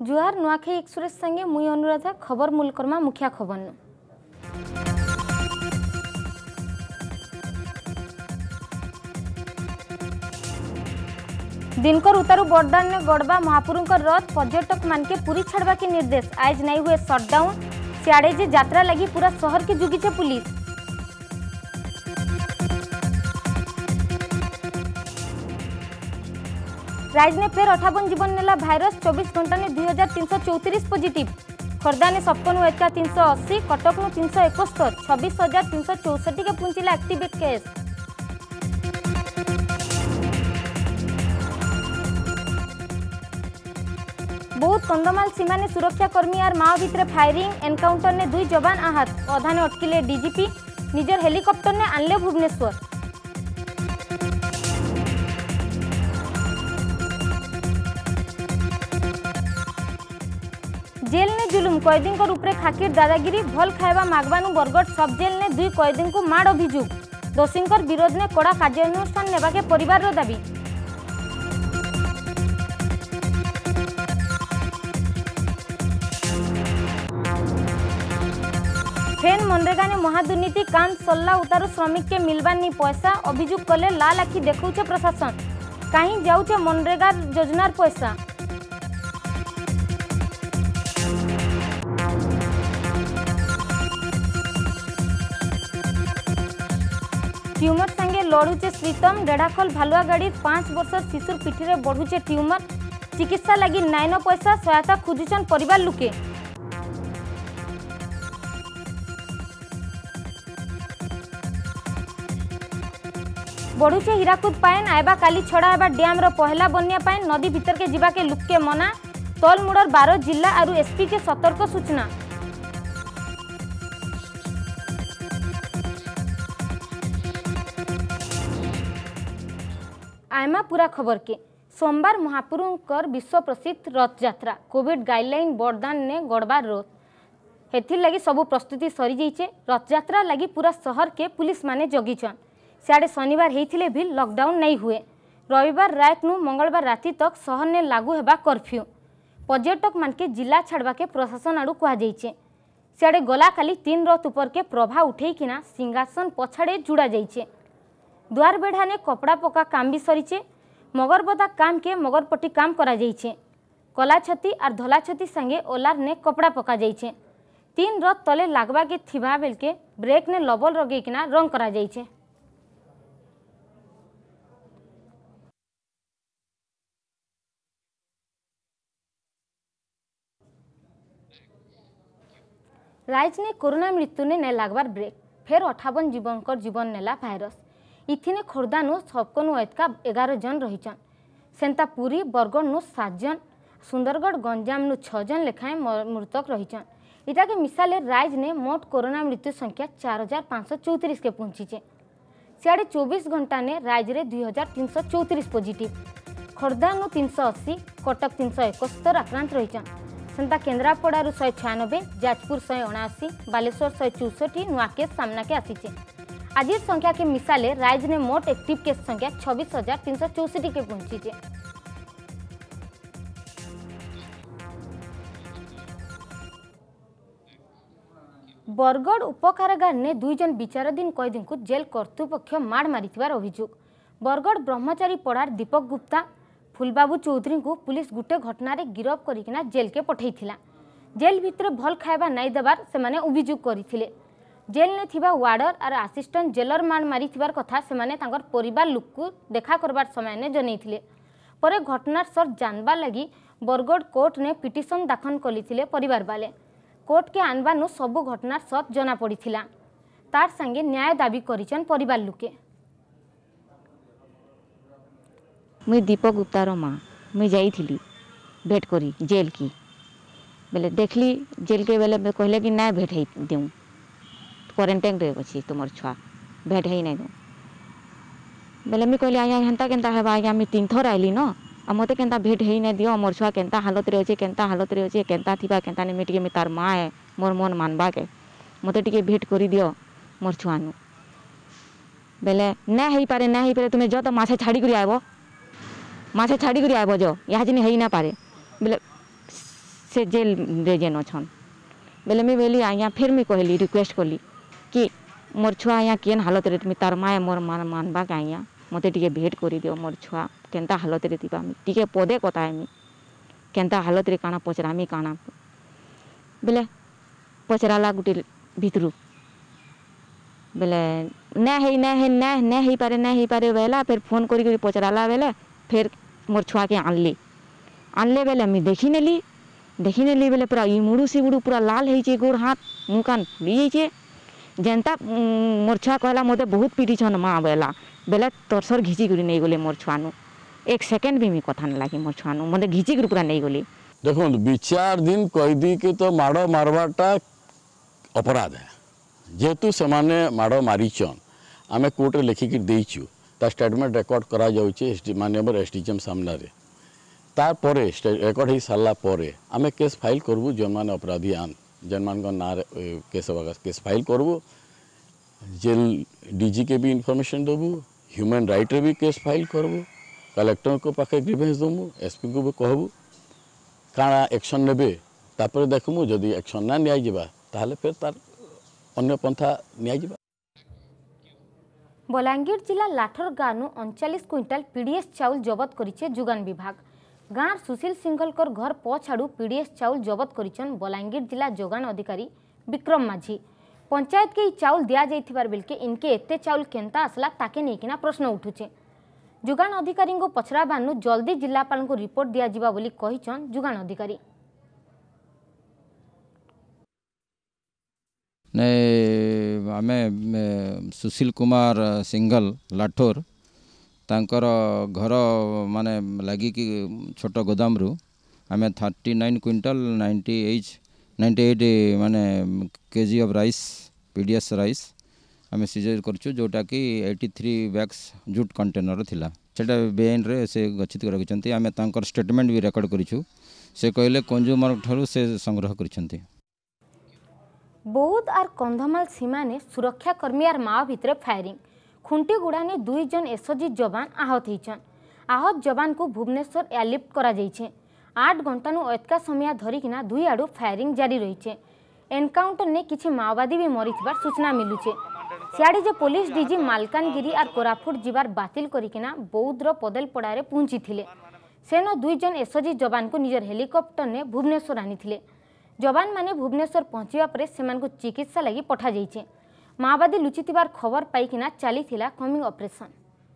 जुहार Nuakhai express संगे मुई अनुराधा खबर मूलकर्मा मुखिया खबर नु दिनकर उतारू बरदान ने गड़बा महापुरुंकर रथ पर्यटक मान के पूरी छाड़वा के निर्देश आज नहीं हुए शटडाउन सियाड़े जे यात्रा लगी पूरा शहर के जुगीचे पुलिस। राइज ने फेर 58 जीवन नेला भाइरस 24 घंटा ने 2334 पॉजिटिव खोर्धा ने 57 380 कटक नु 371 26,364 के पहुंचला एक्टिवेट केस। बहुत कंधमाल सीमा ने सुरक्षा कर्मी और माओ भितर फायरिंग एनकाउंटर ने 2 जवान आहत अधा ने अटकिले डीजीपी निजर हेलिकॉप्टर ने आनले भुवनेश्वर। जेल ने जुलुम कैदी उपरे खाकीर दादागिरी भल खाइबा मागवानु बरगढ़ सब जेल ने 2 कैदी को माड़ अभियोग दोषी विरोध ने कड़ा कार्यानुष्ठान नेबा के परिवार रो दाबी। फेन मनरेगा ने महादुर्नीति काम सल्ला उतारू श्रमिक के मिलबानी पैसा अभियोग कले लाल आखि देखौछे प्रशासन कहीं जाऊे मनरेगा योजनार पैसा। ट्यूमर संगे लड़ुचे श्रीतम डेढ़ाखल भालुआ गाड़ी 5 वर्ष शिशुर पिठी में बढ़ुचे ट्यूमर चिकित्सा लगी नाइन पैसा सहायता खोजुचन परिवार लुके। बढ़ुचे हीराकुद पाइन आयबा काली छड़ा आयबा डैम रो पहला बन्या पाइन नदी भीतर के जीवा के लुक के मना तलमुड़र 12 जिला और एसपी के सतर्क सूचना। आयमा पूरा खबर के सोमवार महापुरुंकर विश्व प्रसिद्ध रथ यात्रा कोविड गाइडलाइन बरदान ने गड़बार रथ हेथिर लगी सबु प्रस्तुति सरी जाइए रथ यात्रा लगी पूरा शहर के पुलिस माने जगीचन सियाड़े शनिवार होते भी लॉकडाउन नहीं हुए रविवार रात नु मंगलवार राति तक शहर ने लागू हेबा कर्फ्यू पर्यटक मान के जिला छाड़वा के प्रशासन आड़ू कह सियाड़े गला काली 3 रथ उपर के प्रभा उठेकिना सिंहासन पछाड़े जुड़ा जाइए द्वार बेढ़ा ने कपड़ा पका काम भी सरीचे मगरबदा काम के मगरपट्टी काम करा जाइए कला छती और धला छती संगे ओलार ने कपड़ा पका जाइए 3 रथ तले लागवा के थिबा बेल के ब्रेक ने लबल रगेकिना रंग करा जाइए। राइज ने कोरोना मृत्यु ने नहीं लागबार ब्रेक फेर 58 जीवन नेला भाइरस इथिने खोर्धा नु सबको एतका 11 जन रहीचन सेंता पुरी बरगढ़ नु 7 जन सुंदरगढ़ गंजाम नु 6 जन लेखाएं मृतक रहीचन इटा के मिसाले राइज ने मोट कोरोना मृत्यु संख्या 4534 के पहुंचीचे सियाड़े 24 घंटा ने राइज रे 2334 पॉजिटिव खोर्धा नु 380 कटक 371 आक्रांत रहीचन सेंता केन्द्रापड़ारू 196 जाजपुर 179 बालेश्वर 164 नुआ केस सामना के आसीचे आज संख्या के मिसाले राइज ने मोट एक्टिव केस संख्या 26,364 के पहुंची। बरगढ़ उपकारागार ने 2 जन विचाराधीन कैदी को जेल कर्तृपक्ष माड़ मारी अभियोग बरगढ़ ब्रह्मचारी पड़ार दीपक गुप्ता फुलबाबू चौधरी को पुलिस गुटे घटना गिरफ करिकिना जेल के पठैथिला जेल भितर भल खाइबा नाई देबार से माने अभियोग करथिले जेल ने थिबा वार्डर और असिस्टेंट जेलर मार मारी थिबार कथा से माने तांगर परिवार लोक को देखा करबार समय ने जनैथिले परे घटनार सर जानबा लगी बरगढ़ कोर्ट ने पिटिशन दाखल कलिथिले परिवार वाले कोर्ट के आनबानु सबु घटनार सत जना पड़िथिला तार संगे न्याय दाबी करिचन परिवार लोके। मुई दीपक गुप्तार माँ मुई जाइली भेट करी जेल की बेले देखली जेल के बेले कहले कि ना भेट दूँ क्वारंटाइन रे अच्छी तुम छुआ भेट ही नहीं दूँ बेले मुझे कहली आज्ञा हेन्ता केन्ता हेबा आज्ञा मुझे 3 थर आइली न आ मत केन्ता भेट ही नहीं दियो मोर छुआ केन्ता हालत रे अच्छे केन्ता थिबा केन्ता नहीं मुझे तार माँ है मोर मन मानबा के मत टे भेट कर दियो मोर छुआ नु बेले ना हो पारे तुम्हें जो तो माछे छाड़ी कर आब माछे छाड़ी कर आब जो यहाँ जिन हो ना पारे बोले से जेल रे जेन अछन बेले मुई बोली आज्ञा फिर मुई कहली रिक्वेस्ट कली कि मोर छुआ आज्ञा केन हालत रे तार माए मोर मानबा के आज्ञा मते टिके भेट करी दियो मोर छुआ केनता हालत रे थिबा टिके पदे कथा हेमी केनता हालत रे काना पचरामी काना बेले पचराला गुटे भितरू बेले नहीं ही पारे बेला फिर फोन करी पचराला बेले फिर मोर छुआ के आनले बेले मुई देखी नेली बेले पूरा इमुड़ू सिमुड़ू पूरा लाल होइछे गोड़ हाथ मुँह कान फुली जाइछे जेनता मोर छुआ कहला मते बहुत पिटिछन माँ बेले तरसर घिची करी नहीं गले मोर छुआनु एक सेकेंड भी मुई कथा नहीं लगी मोर छुआनु मते घिची करी पूरा नहीं गली। देखो विचार दिन कैदी के तो माड़ मारवाटा अपराध है जेहेतु से माड़ मारीचन आम कोर्टे लिखिकी देचु ता स्टेटमेंट रेकर्ड करा जाउछे माननीय एसडीएम सामना रे तार रेकर्ड हो सारा आम केस फाइल करबू जो मैंने अपराधी आन जन मान ना केस फाइल करबू जेल डीजी के भी इनफॉरमेशन देबू ह्यूमन राइट रे भी केस फाइल करबू कलेक्टर को पाखे ग्रीवेंस देबू एसपी को भी कहबू काଣା एक्शन नेबे तापर देखमु जदि एक्शन ना निया जिबा ताहले फिर तार अन्य पंथा निया जिबा। बलांगीर जिला लाठर गानु 39 क्विंटाल पीडीएस चाउल जबत करिছে जुगान विभाग गाँव सुशील सिंघलकर घर पछाड़ू पीडीएस चाउल जबत करिछन बलांगीर जिला जोगान अधिकारी विक्रम माझी पंचायत के चाउल दिया जाइथिबार बेलके इनके एते चाउल केनता आसला ताके नेकिना प्रश्न उठुचे जुगान अधिकारी को पचरा बानु जल्दी जिलापाल को रिपोर्ट दिया जिबा बोली कहिछन जुगान अधिकारी ने आमे सुशील कुमार सिंघल लाठोर तांकर घर माने लगी कि छोट गोदाम रु आमे 39 क्विंटल 98 माने KG of rice PDS rice आम सीजर करछु जोटा कि 83 बैग्स जूट कंटेनर थिला सेटा बेआईन रे से गच्छित रखिछंती आमे तांकर स्टेटमेंट भी रेकॉर्ड करिछु से कहले कंज्यूमर ठारू से संग्रह करिछंती। बौद्ध और कंधमाल सीमा ने सुरक्षाकर्मी और माओ भितर फायरिंग खुंटीगुड़ा ने 2 जन एसओजी जवान आहत होइछन आहत जवान को भुवनेश्वर एयरलिफ्ट करा जाइछे 8 घंटा नु अतका समय धरिकिना दुई आडू फायरिंग जारी रहिछे एनकाउंटर ने किछि माओवादी भी मरिथिबार सूचना मिलुछे सियाड़ी जे पुलिस डीजी मालकानगिरी और कोरापुट जिबार बातिल करिकिना बौद्धर पदेलपड़ारे पहुंची थिले सेनो 2 जन एसओजी जवान को निजर हेलिकॉप्टर ने भुवनेश्वर आनिथिले जवान माने भुवनेश्वर पहुंचवा परे सेमान को चिकित्सा लगी पठा जाइछे माओवादी लुचिथिबार खबर पाइकिना चलीथिला कमिंग ऑपरेशन।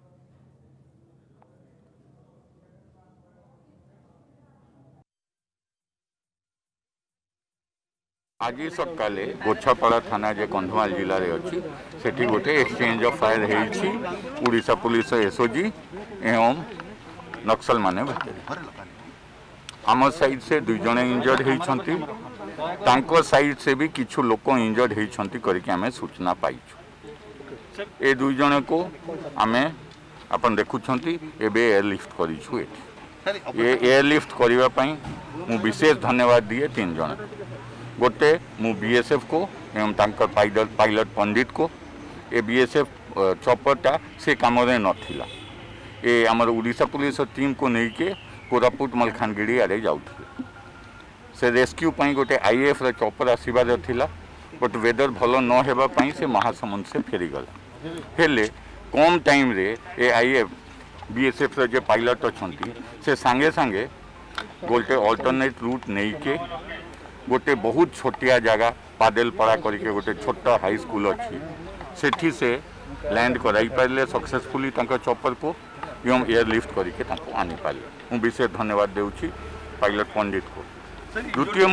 आज सकाले गोछापाड़ा थाना जे कंधमाल जिले में अच्छी सेठी गोटे एक्सचेंज ऑफ फायर होइछि उड़ीसा पुलिस एसओजी एवं नक्सल माने भितर आम साइड से 2 जन इंजर्ड होइछंती तांको साइड से भी किछु लोक इंजर्ड होइछंती करके आमे सूचना पाइछु ए 2 जन को आमे अपन देखुछंती एबे एयरलिफ्ट करिछु ये एयरलिफ्ट करबा पई मु विशेष धन्यवाद दिए 3 जन गोटे मु बीएसएफ को एवं तांकर पायलट पंडित को ए बीएसएफ चॉपरटा से काम नथिला ए आमर उड़ीसा पुलिस टीम को नहीं के कोरापुट मलखानगिरी आड़े जाउथि से रेस्क्यू पई गोटे आईएएफ रे चॉपर आसीबार थिला बट वेदर भलो न हेबा पई से महासमुंद से फेरी गला हेले कम टाइम रे ए आईएएफ बीएसएफ रे जे पायलट अछंती से संगे संगे गोटे अल्टरनेट रूट नहीं के गोटे बहुत छोटिया जगह पादेलपड़ा करके गोटे छोट हाई स्कूल अच्छी सेठी से लैंड कराई पारे सक्सेसफुली चॉपर को एवं एयरलिफ्ट करके आनी पारे मु विशेष धन्यवाद देउछि पायलट पंडित को। द्वितीय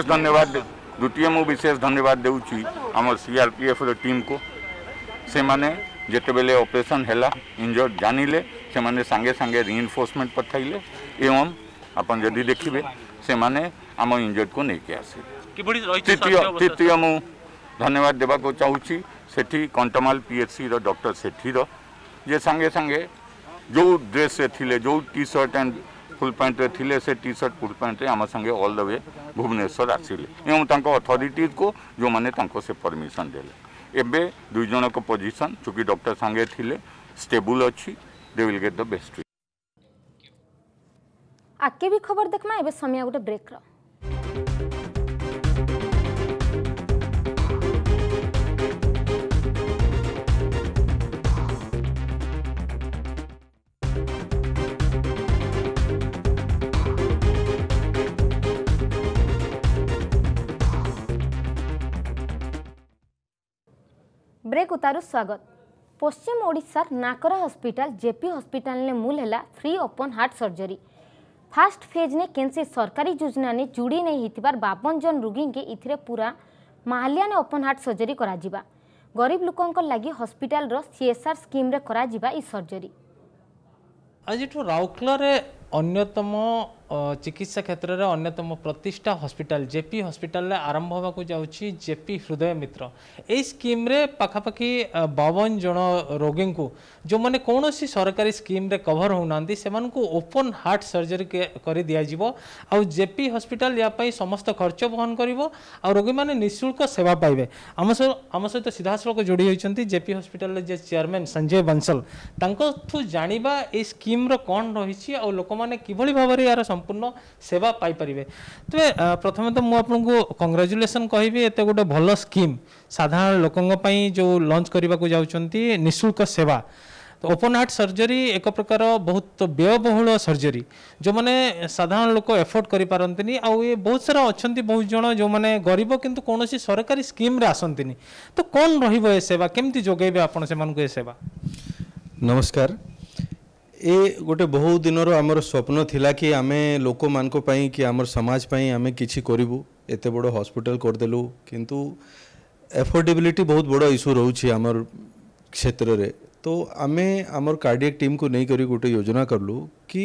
मु विशेष धन्यवाद देउछि आम सीआरपीएफ टीम को से माने जेते बेले ऑपरेशन हैला इंजर्ड जानिले से माने संगे संगे रीइंफोर्समेंट पठाइले एवं अपन जदि देखिबे से माने आम इंजर्ड को नहीं आसे तृतीय मु धन्यवाद देवा को चाहूँगी सेठी कंटमाल पीएचसी डॉक्टर सेठी जे संगे संगे जो ड्रेस रे थिले जो T shirt and full pant रे थिले से टी शर्ट फुल पैंट रे आम संगे ऑल द वे भुवनेश्वर आसिले एवं तांको अथॉरिटीज को जो माने तांको से परमिशन देले एबे 2 जन को पोजीशन चूँकि डॉक्टर संगे थिले स्टेबल अच्छी they will get the best. आगे भी खबर देखमा एबे समय गोटे ब्रेक रो। ब्रेक उतारू स्वागत। पश्चिम ओडिशार नाकर हॉस्पिटल जेपी हॉस्पिटल ने मूल है free open heart surgery. First phase ने केनसी सरकारी योजना ने जोड़ी नहीं हितिबार 52 जन रोगी के इथिरे पूरा माहालिया ने ओपन हार्ट सर्जरी करा जिबा। गरीब लोकंक लागि हॉस्पिटल रो सीएसआर स्कीम रे करा जिबा ई सर्जरी। आज राउरकेला अन्यतम चिकित्सा क्षेत्र में अन्यतम प्रतिष्ठा हॉस्पिटल जेपी हॉस्पिटल आरंभ होगा जाऊँगी जेपी हृदय मित्र। यही स्कीम रे पाखापाखि 52 जन रोगी को जो मैंने कौन सी सरकारी स्कीम रे कवर होना से ओपन हार्ट सर्जरी कर दिज्व। आउ जेपी हॉस्पिटल या समस्त खर्च बहन कर रोगी मैंने निःशुल्क सेवा पाइबे। आम सहित सीधा सड़क जोड़ी होती जेपी हॉस्पिटल जे चेयरमैन संजय बंसल जानिबा ए स्कीम रो कौन रही और लोक मैंने किभली भाव में यार संपूर्ण सेवा पाई परिबे। तो प्रथम तो मुझे आपको कंग्रेचुलेसन कहि एत गोटे भल स्कीम साधारण लोकों जो लॉन्च करने को जाउछंती निःशुल्क सेवा। तो ओपन हार्ट सर्जरी एक प्रकार बहुत व्ययबहुल सर्जरी जो मैंने साधारण लोक एफोर्ड करि पारंतिनी। आ ये बहुत सारा अच्छी बहुत जन जो मैंने गरीब किंतु कौन सी सरकारी स्कीम रे आसंतिनी। तो कौन रहिबो ए सेवा केमती जोगेबे आपण से मानको ए सेवा? नमस्कार। ए गोटे बहुत दिनर आमर स्वप्न थिला कि आमे लोक मान को पई कि आमर समाज पई आमे किछि करिवु। एते बड़ हॉस्पिटल कर देलु किंतु एफोर्डेबिलिटी बहुत बड़ इशू रहउछि आमर क्षेत्र रे। तो आमे आमर कार्डियक टीम को नहीं करी गोटे योजना करलु कि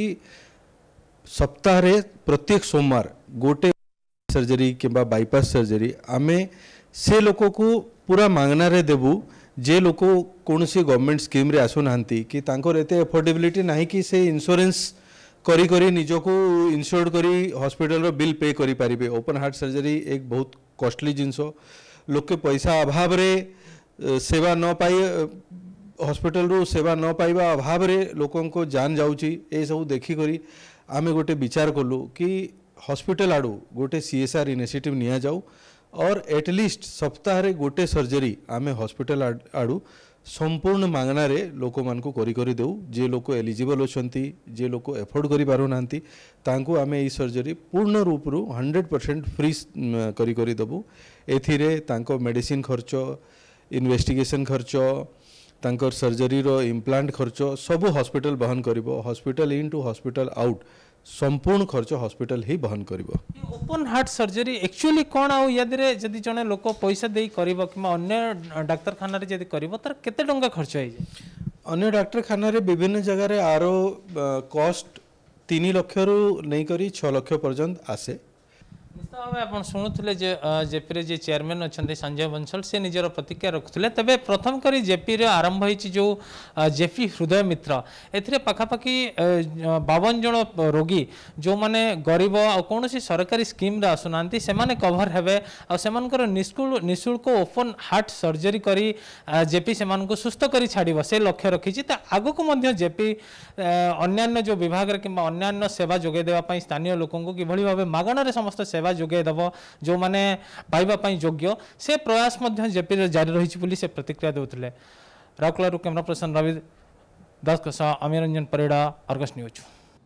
सप्ताह रे प्रत्येक सोमवार गोटे सर्जरी किंबा बाईपास सर्जरी आमे से लोक को पूरा मांगना रे देबु जे लोक कौन सी गवर्नमेंट स्कीम रे आसु नांती कि तांकर एते एफोर्डेबिलिटी नहीं कि से इंश्योरेंस करी करी निजको इंश्योर्ड करी हॉस्पिटल रो बिल पे करी पारिबे। ओपन हार्ट सर्जरी एक बहुत कॉस्टली जिनस लोक के पैसा अभाव रे सेवा न पाई हॉस्पिटल रो सेवा न पाइबा अभाव रे लोकों को जान जाउची। ए सब देखी करी आमे गोटे विचार कलु कि हॉस्पिटल आडू गोटे सीएसआर इनिशिएटिव निया जाऊ और एटलिस्ट सप्ताह रे गोटे सर्जरी आमे हॉस्पिटल आडू संपूर्ण मांगना रे लोक मान को करी करी देऊ। जे लोक एलिजिबल होचंती जे लोक एफोर्ड करी पारो नांती तांको आमे ई सर्जरी पूर्ण रूप रु 100% फ्री करी करी देबू। एथिरे तांको मेडिसिन खर्च इन्वेस्टिगेशन खर्च तांकर सर्जरी रो इम्प्लांट खर्च सब हॉस्पिटल बहन करिवो। Hospital in to hospital out संपूर्ण खर्च हॉस्पिटल ही बहन करिवो। ओपन हार्ट सर्जरी एक्चुअली कौन आउ यादरे जदि जने लोक पैसा देई करिवो कि अन्य डाक्तरखाना रे जदि करिवो तार केते टंका खर्च होई जाय? अन्य डाक्तरखाना रे विभिन्न जगह रे आरो कॉस्ट 3 लाख रु नहीं करी 6 लाख पर्यंत आसे। निश्चित भाव आप शुणुले जेपी जे चेयरमैन अच्छा संजय बंसल से निजर प्रतिक्रिया रखुले। तबे प्रथम करी जेपी रे आरंभ होईची जो जेपी हृदय मित्र एथिरे पाखापाखि 52 जन रोगी जो माने गरीब आ कौन सी सरकारी स्कीम रे आसुनांती से माने कवर हेबे आ सेमानकर निःशुल्क ओपन हार्ट सर्जरी करी जेपी से मानको सुस्थ करी छाड़िबो से लक्ष्य रखिछि। त आगो को मध्य जेपी अन्यान्य जो विभाग रे किंबा अन्यान्य सेवा जोगे देवा पई स्थानीय लोकन को किभली भाबे मागणा रे समस्त सेवा जोगे देव जो माने पाइबा पई योग्य से प्रयास मध्य जेपी रे जारी रहिछि बोली से प्रतिक्रिया देउथिले। राउरकेला कैमरा पर्सन रवि दास के साथ अमीर रंजन परिड़ा, अर्गस न्यूज।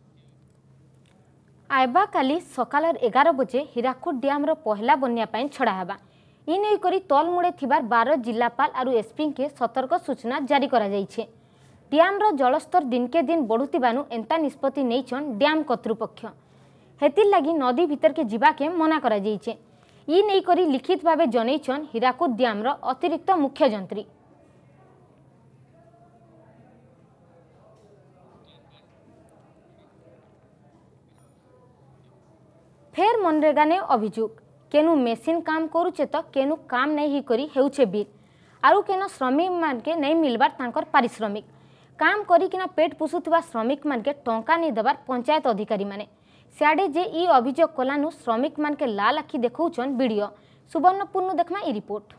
आइबा काली सकाल 11 बजे हीराकुद डैम रो पहला बन्या पानी छड़ा हेबा इ नै करी तलमुड़े थिबार 12 जिल्लापाल आरु एसपी के सतर्क सूचना जारी करा जाइछे। डैम रो जलस्तर दिन के दिन बढ़ुतिबानु एंता निष्पत्ति नैछन डैम कर्तृपक्ष। हेतिर लगी नदी भीतर के जीवा के मना करा जाइछे। इ नै करी लिखित भावे जनैछन हीराकुद डैम रो अतिरिक्त मुख्य जंत्री। फेर मनरेगा ने अभियोग केनु मेसिन काम करूचे तो केनु काम नहीं ही करी हेउछे बिल आरु केनो श्रमिक मान के नहीं मिलबार तांकर पारिश्रमिक काम करी किना पेट पुसुथिबा श्रमिक मान के टंका नहीं देबार पंचायत अधिकारी माने सियाडे जे ई अभियोग कलानु श्रमिक मान के लाल आखि देखौछन वीडियो सुवर्णपुर नु देखमा ई रिपोर्ट।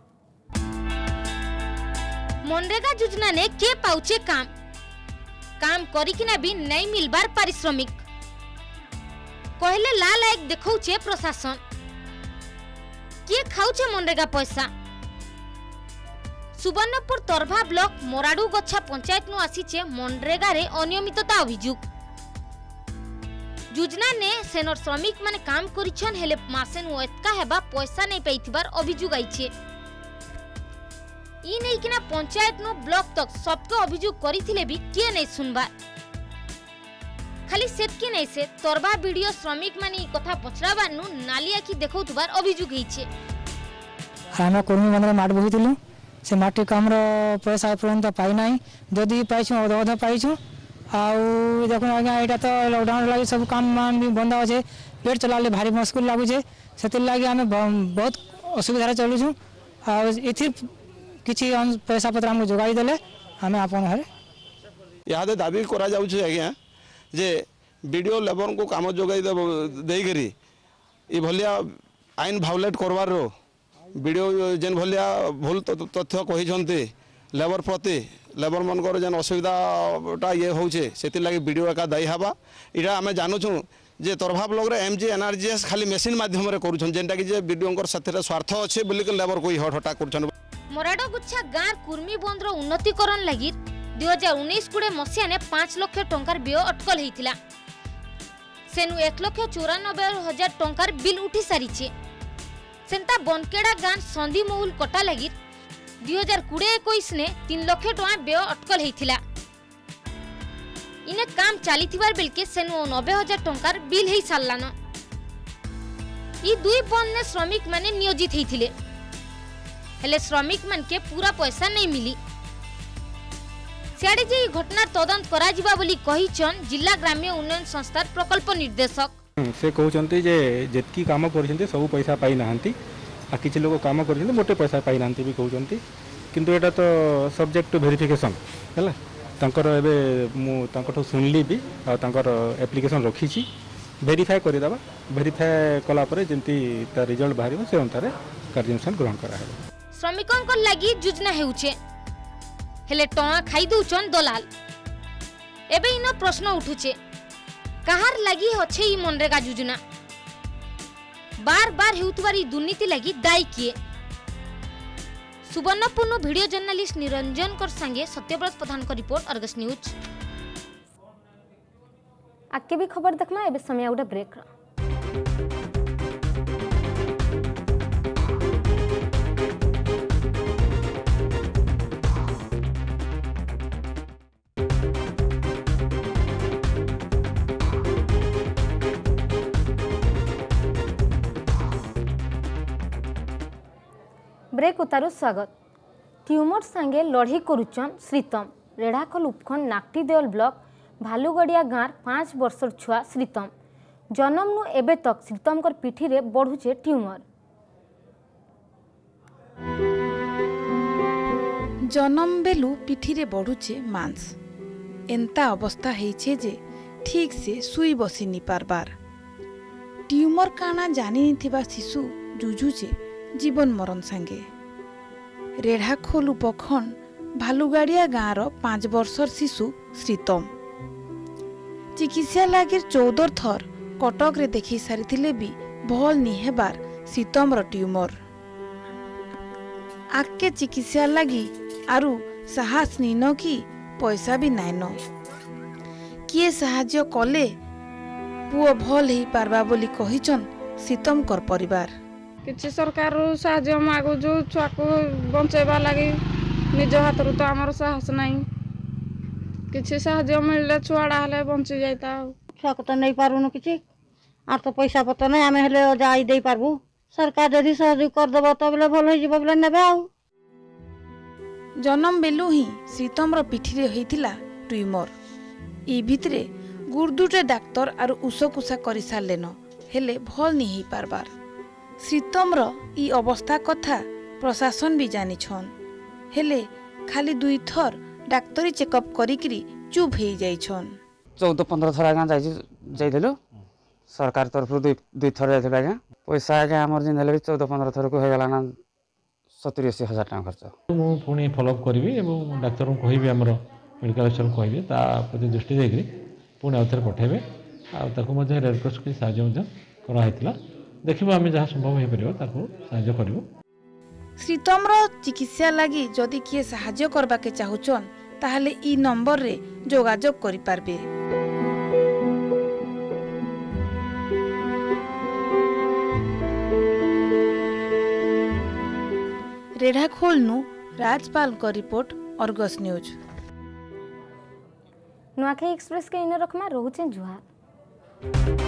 मनरेगा योजना ने के पाउचे काम करी किना भी नहीं मिलबार पारिश्रमिक कहले लाल आख देखौछे प्रशासन के खाउछे मनरेगा पैसा। सुवर्णपुर तरभा ब्लॉक मोराडू गच्छा पंचायत नु आसीचे मनरेगा रे अनियमितता अभियोग। योजना ने सेनर श्रमिक माने काम करिछन हेले मासे नु एतका हेबा पैसा नै पैथिबार अभियोग आइछे। ई नहीं किना पंचायत नो ब्लॉक तक सबके अभियोग करिथिले भी किए नहीं सुनबार। खाली सेतके नहीं से तोरबा वीडियो श्रमिक माने कथा पचराबार नु नाली आखि देखौतबार अभियोग हिचे। आम कर्मी मन माट बोहीलु से माटी काम पैसा पर्यंत पाई ना जदि पाइछु अध अध पाइछु आउ देखो आज्ञा यहाँ तो लॉकडाउन लगे सब काम मान भी बंद अच्छे पेट चलाले भारी मुश्किल लगुचे से लगे आम बहुत असुविधा चलुचु आथि किसी पैसा पत्र आमको जोगाई देले आम आपन घर यहाँ दाबी करा जाउछे आज्ञा जे वीडियो लेबर को काम जोगाई देकरी ये भलिया आईन भावलेट करवार वीडियो जेन भलिया भूल तथ्य कही लेबर प्रति लेबर मनकर जेन असुविधाटा ये होचे से लगे वीडियो एका दायी हवा इटा आम जानूँ जे तरभा ब्लॉक रे एमजी एनआरजीएस खाली मेसीन माध्यम रे करूछन जेनटा कि जे वीडियो साथे स्वार्थ अच्छे बोली लेबर को हटा करूछन। मोराडगुच्छा गाँ कुर्मी बंदर उन्नतीकरण लगी 2019-20 मसीहा ने 5 लाख टंकार व्यय अटकल होता सेनु 1,94,000 टंकार बिल उठी सारी सेंता बनकेड़ा गाँ संधि महुल कटा लगी 2020-21 ने 3 लाख टंका व्यय अटकल होता इने काम चली बेलके सेनु 90,000 टंकार बिल हो सारान। ये दुई बंद ने श्रमिक माने नियोजित होते हेले श्रमिक मान के पूरा पैसा नहीं मिली सियाड़े जे घटना तदंत करा जिबा बोली कहिचन जिला ग्राम्य उन्नयन संस्था प्रकल्प निर्देशक से कहते जे जेतकी काम कर सब पैसा पाई नाहंती आ किछि लोग काम कर मोटे पैसा पाई नाहंती भी कहते किंतु एटा तो सब्जेक्ट टू वेरिफिकेशन हैला तांकर एबे मु तांकठो सुनली भी आ तांकर एप्लिकेशन रखीची वेरीफाई कर देबा वेरीफाई कला परे जेंती ता रिजल्ट बाहरिबो से अनुसार कार्यानुष्ठान ग्रहण करा हेबो। श्रमिकों लगी योजना हेउचे हेले टंका खाई दउचन दलाल एबे इन प्रश्न उठुचे कहार लगी अच्छे ई मनरेगा योजना बार बार हेउतवारी दुर्नीति लगी दायी किए। सुवर्णपुर वीडियो जर्नलिस्ट निरंजन कर संगे सत्यव्रत प्रधान को रिपोर्ट अर्गस न्यूज। आगे भी खबर देखना एबे समय गोटे ब्रेक ब्रेक उतारू स्वागत। ट्यूमर संगे लड़ी करुचन श्रीतम रेढ़ाखोल उपखंड नाकटी देवल ब्लॉक भालुगड़िया गाँव 5 वर्षर छुआ श्रीतम जन्म नु एबे तक श्रीतम कर पिठी रे बढ़ुचे ट्यूमर। जन्म बेलू पिठी रे बढ़ुचे मांस एंता अवस्था हेइछे जे ठीक से सुई बसी नि पारबार ट्यूमर काना जानी निथिबा शिशु जुझुचे जीवन मरण संगे। रेढ़ाखोल उपखंड भालुगाड़िया गाँव 5 वर्षर शिशु श्रीतम चिकित्सा लगे 14 थर कटक रे देखी सारी भी भल निहेबार श्रीतम ट्यूमर आके चिकित्सा लगी आरु साहस नीन कि पैसा भी नाइन किए साहाଯ୍य कले पुओ भल ही पारबा बोली कहिचन श्रीतम कर परिवार। किसी सरकार साहाଯ୍य मागुचु छुआ को बंचेबा लगी निज हाथ तो आमर साहस नहीं किसी साहाଯ୍य मिलले छुआड़ा हेले बंची जाता छुआ को तो नहीं पारुनु किसी आर तो पैसा पत्र नहीं आम हेले जाई दे पारबू सरकार जदि सहयोग कर देबो तो बोले भल होई जिवो बोले नेबे आउ। जन्म बेलू ही श्रीतम पिठी रे होइतिला ट्यूमर ई भितरे गुर्दुटे डाक्टर आर उषकुषा करि सारलेन हेले भल नहीं ही पारबार। श्रीतम ई अवस्था कथा प्रशासन भी जानी छन हेले खाली 2 थर डाक्टरी चेकअप करिकरी चुप हो जाइछन। 14-15 थर आगे जाइलु सरकार तरफ 2 थर जाइलु आगे पैसा आगे हमर जिन हेले 14-15 थर को हो गला ना 70-80 हजार टका खर्च मु पुणी फॉलोअप करी एवं डाक्टर को कहि हमर मेडिकल ऑफिसर कहि ता प्रति दृष्टि देकरी पुणी आउथर पठेबे आ ताको मध्ये रेड क्रॉस के साहाय्य मध्ये करा हेतला देखिबो आमे जहा संभव हे परियो ताको साहाय्य करिवो। श्रीतम चिकित्सा लगी जदि किए साहाय्य करबा के चाहुचन ताहले ई नंबर रे जोगाजोग करि पारबे। रेढ़ाखोल नु राजपाल को report Argus news. Nuakhai express के इन रखमा रोचे जुहार।